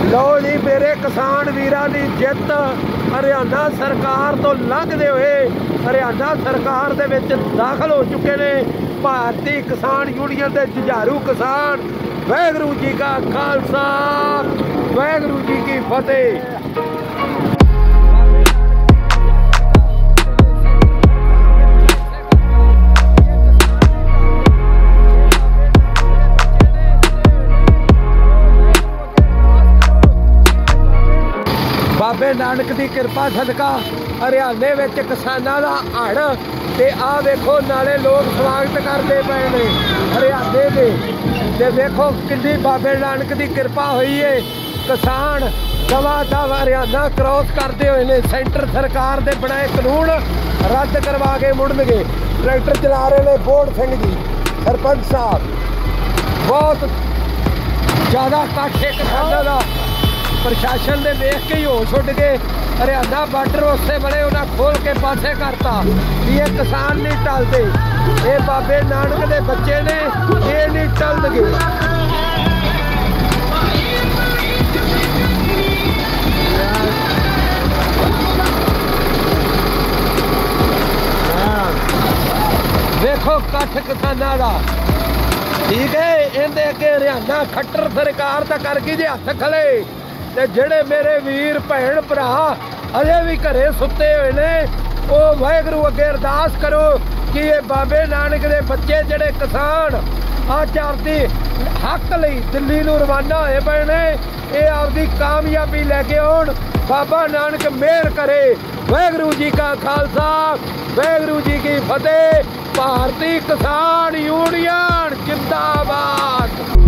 लो जी मेरे किसान वीरां दी जित हरियाणा सरकार तो लंघदे हुए हरियाणा सरकार दे विच दाखल हो चुके ने भारतीय किसान यूनियन के जुझारू किसान। वाहिगुरू जी का खालसा वाहिगुरू जी की फतेह। बाबे नानक की कृपा सदका हरियाणे में किसानों का हड़ ते आ देखो नाले लोग स्वागत करते पे ने हरियाणे के ते देखो कितनी बाबे नानक की कृपा हुई है। किसान दवा दव हरियाणा क्रॉस करते हुए ने सेंटर सरकार के बनाए कानून रद्द करवा के मुड़नगे। ट्रैक्टर चला रहे ने बोड़ सिंह जी सरपंच साहब। बहुत ज़्यादा कट्ठ है किसानों का। प्रशासन ने देख के ही होश उठ गए। हरियाणा बार्डर उससे बड़े उन्हें खोल के पासे करता कि ये किसान नहीं टलते। ये बाबे नानक के बच्चे ने ये नहीं टलदे। देखो कट्ठ किसानों का ठीक है। इनके अगे हरियाणा खट्टर सरकार का करके जे हथ खड़े ते जेड़े मेरे वीर भैन भरा अजे भी घरे सुते हुए ने वो वाहिगुरू अगे अरदास करो कि ये बाबे नानक के बच्चे जेड़े किसान अज आपदी हक लई दिल्ली नूं रवाना होए पए ने ये आपदी कामयाबी लैके आउण। बाबा नानक मेहर करे। वाहिगुरू जी का खालसा वाहिगुरू जी की फतेह। भारतीय किसान यूनियन जिंदाबाद।